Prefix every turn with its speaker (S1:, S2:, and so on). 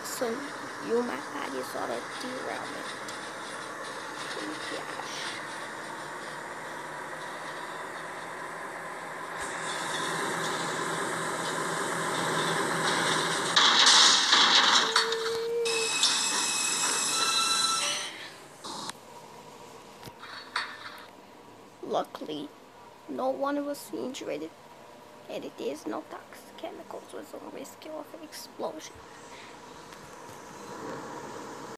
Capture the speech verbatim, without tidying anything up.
S1: tucson yuma área solo derailment. Gosh. Luckily, no one was injured, and it is no toxic chemicals was on risk of explosion.